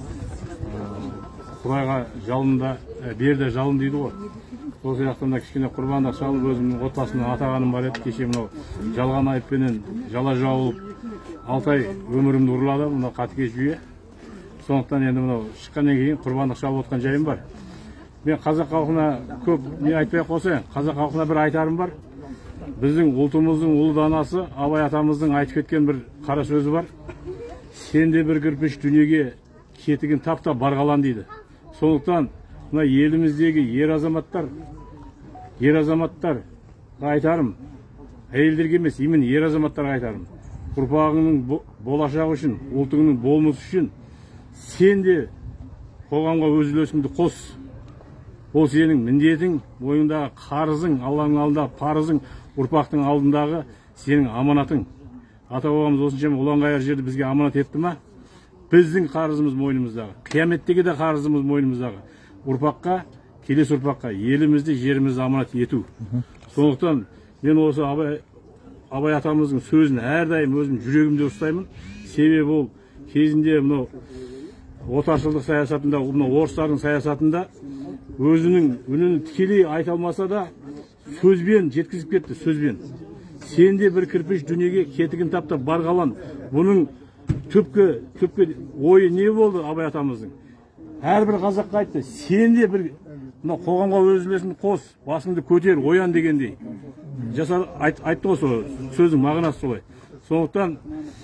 Speaker 3: Құдайға жалында берді жалын дейді ғой. Сол сияқтында кішкене құрбандық шалып өзімнің отбасымнан атағаным бар еді. Кеше мынау жалған айыппенен жала жауылып алты ай өмірімді ұрлады мынау қатыгез жүйе. Сондықтан енді мынау шыққаннан кейін құрбандық шалып отқан жайым бар. Мен қазақ халқына көп не айтпай қосайын. Қазақ халқына бір айтарым бар. Біздің ұлтымыздың ұлы данасы Абай атамыздың айтып кеткен бір қара сөзі бар. Сен де бір кірпіш дүниеге кетігін таптап барғалан дейді. Сондықтан мына еліміздегі ер азаматтар, ер азаматтарға айтарым, әйелдерге емес, именно ер азаматтарға айтарым. Ұрпағыңның болашағы үшін, ұлтыңның болмысы үшін сен де қоғамға өз үлесіңді қос. Ол сенің міндетің, мойныңдағы қарызың, Алланың алдындағы парызың, ұрпақтың алдындағы сенің аманатың. Ата бабамыз осыншама ұлан-ғайыр жерді бізге аманат етті ма? Біздің қарызымыз мойнымыздағы, қияметтегі де қарызымыз мойнымыздағы. Ұрпаққа, келесі ұрпаққа, елімізді, жерімізді аманат ету. Сондықтан мен осы Абай, Абай атамыздың сөзін әрдайым өзім жүрегімде ұстаймын. Себебі ол кезінде мынау отаршылдық саясатында, мынау орыстардың саясатында өзінің үнін тікелей айта алмаса да сөзбен жеткізіп кетті, сөзбен. Сен де бір кірпіш дүниеге кетігін таптап барғалан. Бұның түпкі, түпкі ойы не болды Абай атамыздың? Әрбір қазаққа айтты, сен де бір қоғамға өз үлесіңді қос, басыңды көтер, оян дегендей. Жасар, айт, айтты ғой сол сөздің мағынасы солай. Сондықтан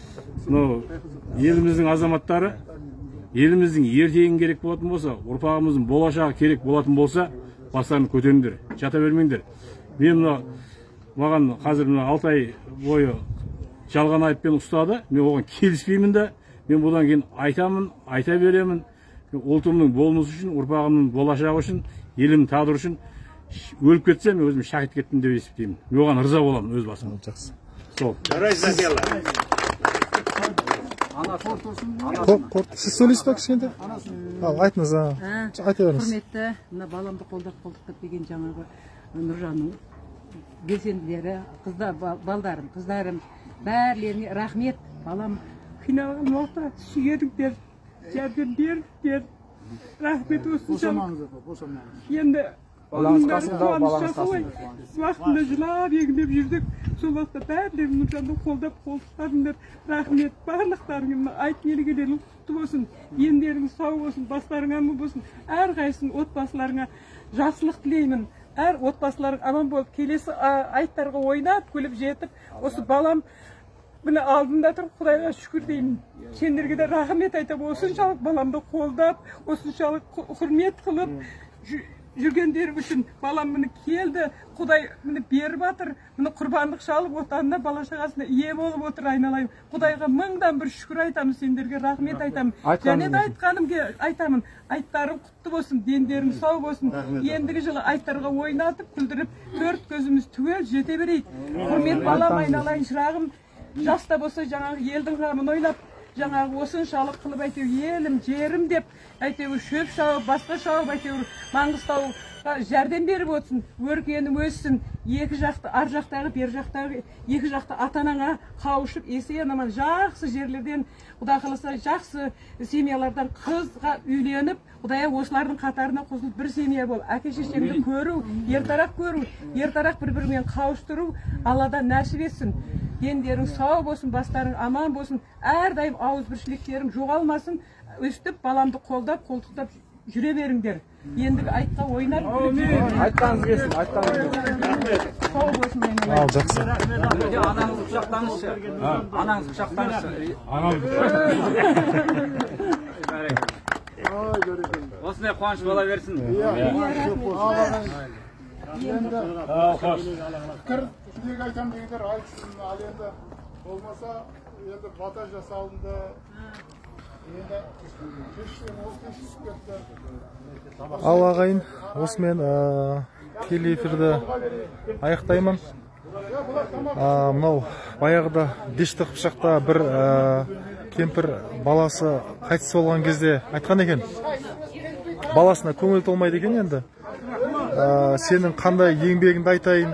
Speaker 3: еліміздің азаматтары, еліміздің ертеңін керек болатын болса, ұрпағымыздың болашағы керек болатын болса, бастарын көтеріңдер, жата бермеңдер. Мен маған қазір алты ай бойы жалған айыппен ұстады, мен оған келіспеймін де, мен бұдан кейін айтамын, айта беремін. Ұлтымның болмысы үшін, ұрпағымның болашағы үшін, елімнің тағдыры үшін өліп кетсем, мен өзім шахит кеттім деп есептеймін. Мен оған риза боламын өз басым.
Speaker 1: Жақсы.
Speaker 3: Сол.
Speaker 1: Сіз сөйлейсіз ба кішкентай? Ал, айтыңыз, айта беріңіз.
Speaker 10: Құрметті, мына баламды қолдап қолдықтап деген жаңағы Нұржанның белсенділері, қыздар, балдарым, қыздарым, бәрлеріне рахмет. Балам қиналған уақытта сүйедіңдер, жәрдем бердіңдер. Рахмет осыншалық. Енді
Speaker 4: балаңыз қасында, балаңыз қасында.
Speaker 10: Уақытында жылап, егіліп жүрдік. Сол уақытта бәрлерін Нұржанды қолдап қолдықтадыңдар. Рахмет, барлықтарыңа айт елгелерің құтты болсын, ендеріңіз сау болсын, бастарың аман болсын. Әрқайсың отбасыларыңа жақсылық тілеймін. Әр отбасыларың аман болып, келесі айттарға ойнап, күліп жетіп, осы балам міне алдында тұр, Құдайға шүкір деймін. Сендерге де рахмет айтып, осыншалық баламды қолдап, осыншалық құрмет қылып жүргендер үшін балам міне келді, Құдай міне беріп жатыр, міне құрбандық шалып отанына, бала шағасына ие болып отыр, айналайын. Құдайға мыңдан бір шүкір айтамын, сендерге рахмет айтамын. Және де айтқанымге айтамын, айттарың құтты болсын, дендерің сау болсын. Ендігі жылы айттарға ойнатып, күлдіріп, төрт көзіміз түгел жете берейік. Құрмет балам, айналайын, шырағым, жаста болса жаңағы елдің қамын ойлап, жаңағы осыншалық қылып әйтеу елім, жерім деп, әйтеу шөп шауып, басқа шауып, әйтеу Маңғыстауға жәрдем беріп отырсын, өркенің өссін, екі жақты, ар жақтағы, бер жақтағы, екі жақты ата-анаңа қауышып, есен аман жақсы жерлерден, Құда қаласа жақсы семьялардан қызға үйленіп, Құдая осылардың қатарына қосылып бір семья бол, әке шешеңді көру, ертарақ көру, ертарақ бір-бірімен қауыштыру, Алладан нәсіп етсін. Дендерің сау болсын, бастарың аман болсын, әрдайым ауызбіршіліктерің жоғалмасын, өстіп баламды қолдап, қолтықтап жүре беріңдер. Ендігі айтқа ойнар.
Speaker 4: Айтқаныңыз келсін, айтқаныңыз келсін.
Speaker 10: Сау болсын менің.
Speaker 1: Ал, жақсы.
Speaker 9: Анаңыз құшақтаңызшы. Анаңыз құшақтаңызшы. Осындай қуаныш бола берсін.
Speaker 2: Пікір тілек айтам дегендер айтсын, ал енді болмаса енді бата жасалынды. Енді кешкен ол кешіп кетті.
Speaker 1: Ал ағайын, осымен телеэфирді аяқтаймын. Мынау баяғыда дешті қыпшақта бір кемпір баласы қайтыс болған кезде айтқан екен, баласына көңіл толмайды екен. Енді сенің қандай еңбегіңді айтайын,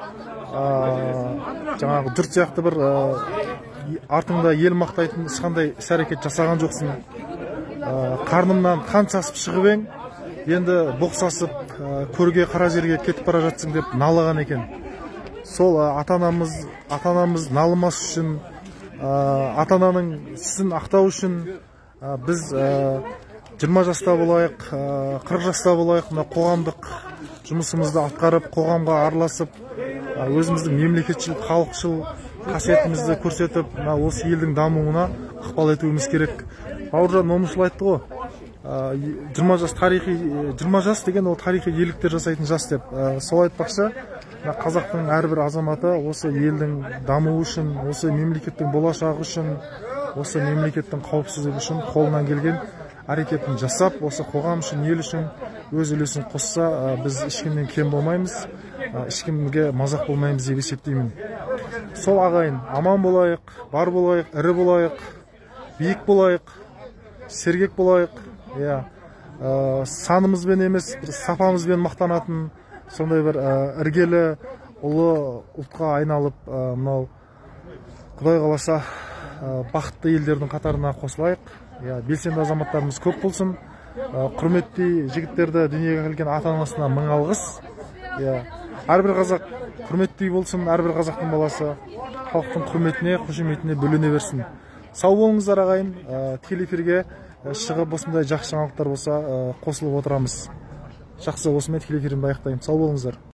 Speaker 1: жаңағы жұрт сияқты бір артыңда ел мақтайтын ешқандай іс-әрекет жасаған жоқсың, қарнымнан қан сасып шығып ең, енді боқсасып көрге қара жерге кетіп бара жатсың деп налыған екен. Сол ата-анамыз ата-анамыз налымас үшін, ата-ананың сүтін ақтау үшін біз жиырма жаста болайық, қырық жаста болайық, қоғамдық жұмысымызды атқарып, қоғамға араласып, өзіміздің мемлекетшіл, халықшыл қасиетімізді көрсетіп, осы елдің дамуына ықпал етуіміз керек. Бауыржан Момышұлы айтты ғой, жиырма жас тарихи, жиырма жас деген ол тарихи ерліктер жасайтын жас деп. Сол айтпақшы, қазақтың әрбір азаматы осы елдің дамуы үшін, осы мемлекеттің болашағы үшін, осы мемлекеттің қауіпсіздігі үшін қолынан келген әрекетін жасап, осы қоғам үшін, ел үшін өз үлесін қосса, біз ешкімнен кем болмаймыз, ешкімге мазақ болмаймыз деп есептеймін. Сол ағайын, аман болайық, бар болайық, ірі болайық, биік болайық, сергек болайық. Санымызбен емес, сапамызбен мақтанатын сондай бір іргелі ұлы ұлтқа айналып, мынау Құдай қаласа бақытты елдердің қатарына қосылайық. Белсенді азаматтарымыз көп болсын. Құрметті жігіттерді дүниеге келген ата-анасына мың алғыс. Әрбір қазақ құрметті болсын, әрбір қазақтың баласы халықтың құрметіне, қошеметіне бөлене берсін. Сау болыңыздар ағайын. Телеэфирге шығып осындай жақсы жаңалықтар болса қосылып отырамыз. Жақсы, осымен телеэфирімді аяқтаймын. Сау болыңыздар.